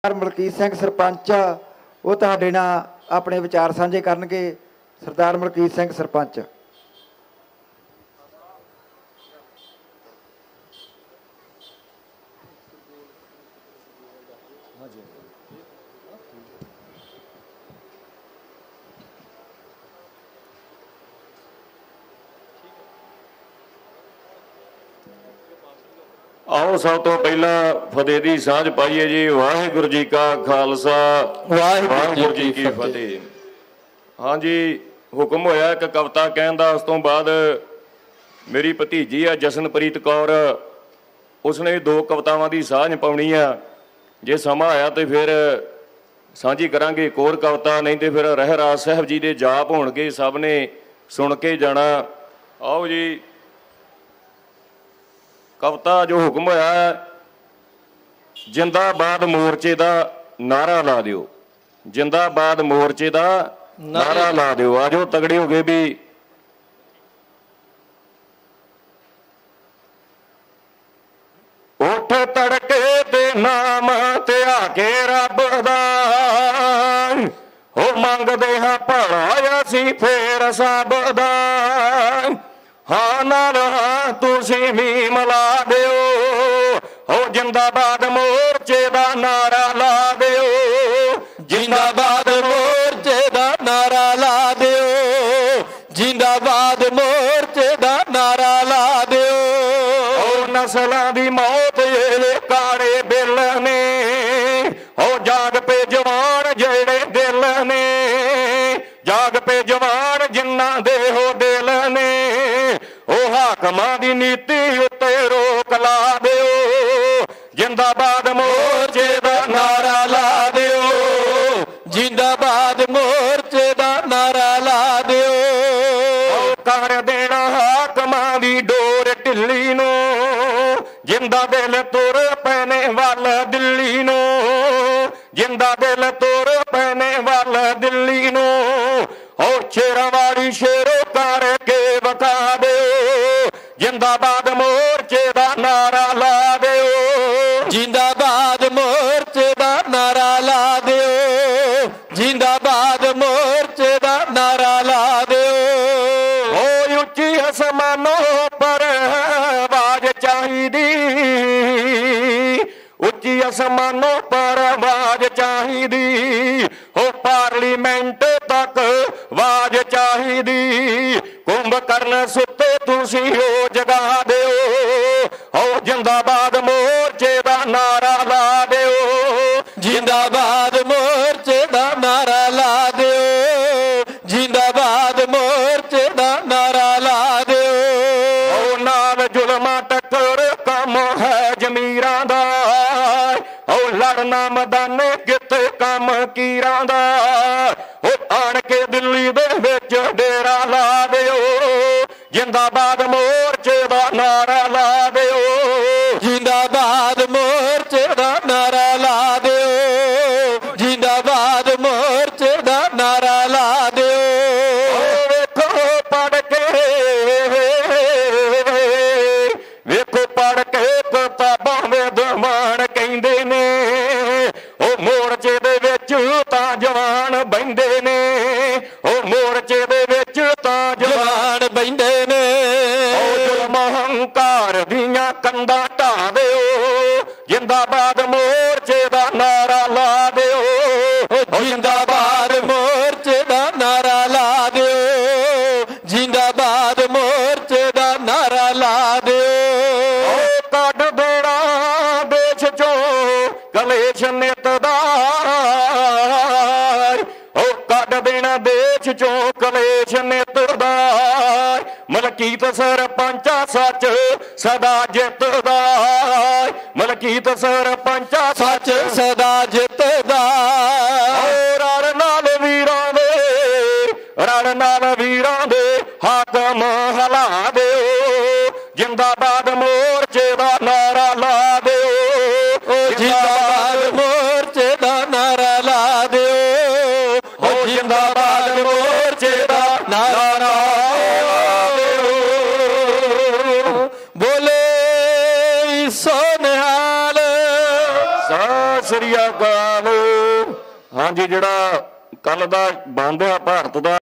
ਮਲਕੀਤ ਸਿੰਘ ਸਰਪੰਚ ਉਹ ਤੁਹਾਡੇ ਨਾਲ ਆਪਣੇ ਵਿਚਾਰ ਸਾਂਝੇ ਕਰਨਗੇ। ਸਰਦਾਰ ਮਲਕੀਤ ਸਿੰਘ ਸਰਪੰਚ। आओ सब तो पहला फतेह दी सांझ पाइए जी। वाहिगुरू जी का खालसा वाहिगुरू जी की फतेह। हाँ जी, हुक्म होया एक कविता कहन दा। उस तो बाद मेरी भतीजी है जसनप्रीत कौर, उसने 2 कवितावां दी सांझ पाउणी आ। जे समा आया तो फिर सांझी करांगे एक होर कविता, नहीं तो फिर रहराज साहब जी दे जाप होणगे, सब ने सुन के जाना। आओ जी, कविता जो हुक्म होया है, जिंदाबाद मोर्चे का नारा ला दिओ। जिंदाबाद मोर्चे का नारा ला दिओ। आजो तगड़े हो गए भी। उठ तड़के ते नाम ते आके रब दा, ओ मंगदे हां भला असी फेर सब दा। हाँ नाल हाँ तुसी भी मिला दिओ, हो जिंदाबाद मोर्चे दा नारा ला दिओ। जिंदाबाद मोर्चे दा नारा ला दिओ। जिंदाबाद मोर्चे दा नारा ला दिओ। ओ नस्लां दी मौत ये काले बिल ने, ओ जाग पे जवान जेड़े दिल ने, जाग पे जवान जिन्ना दे हो दिल ने। ओ हाकमां दी नीति उत्ते रोक ला दिओ। जिंदाबाद मोर्चे दा नारा ला दिओ। जिंदाबाद मोर्चे दा नारा ला दिओ। कर देना हाकमां दी डोर ढिल्ली नो, जिंदा दिल तुर पैने वाल दिल्ली नो। जिंदा दिल तुर पैने वाल दिल्ली नो। ओ शेरां वाली शेरो करके बता दिओ। जिंदाबाद मोर्चे दा नारा ला दिओ। जिंदाबाद मोर्चे दा नारा ला दिओ। जिंदाबाद मोर्चे दा नारा ला दिओ। ओ उच्ची आसमानों पर आवाज चाहिदी, उच्ची आसमानों पर आवाज चाहिदी। हो पार्लीमेंट तक आवाज चाहिदी। कुंभकर्ण सुते तुसी हो जगा दिओ। हो जिंदाबाद मोर्चे दा नारा ला दिओ। जिंदाबाद मोर्चे दा नारा ला दिओ। जिंदाबाद मोर्चे दा नारा ला दिओ। ओ नाल जुल्मा टक्कर कम है जमीरां दा, ओ लड़ना मैदाने किते कम कीरां दा। ओ आण के दिल्ली दे विच डेरा ला दिओ। जिंदाबाद मोर्चे दा नारा ला दिओ। जिंदाबाद मोर्चे दा नारा ला दिओ। जिंदाबाद मोर्चे दा नारा ला दिओ। वेखो पढ़ के, वेखो पढ़ के किताबां विद्वान कहंदे ने, ओ मोर्चे दे विच तां जवान बहिंदे ने। ओ मोर्चे दे विच तां जवान बहिंदे ने। अहंकार दियां कंधां ढा दिओ। जिंदाबाद मोर्चे दा नारा ला दिओ। जिंदाबाद मोर्चे दा नारा ला दिओ। जिंदाबाद मोर्चे दा नारा ला दिओ। कढ देना देश चो कलेश नित दा, ओ कढ देना देश चो कलेश नित दा। मलकीत सरपंचा सच सदा जितदा। मलकीत सरपंचा सच सदा जितदा। रल नाल वीरां दे, रल नाल वीरां दे हाकम हला दिओ। जिंदाबाद मोर्चे दा नारा ला दिओ। जिंदाबाद मोर्चे दा नारा ला दिओ। जिंदाबाद मोर्चे दा नारा ला दिओ। बोले सोनिहाल सत श्री अकाल। ਲਾਵੋ। ਹਾਂਜੀ ਜਿਹੜਾ ਕੱਲ ਦਾ ਬੰਦ ਆ ਭਾਰਤ ਦਾ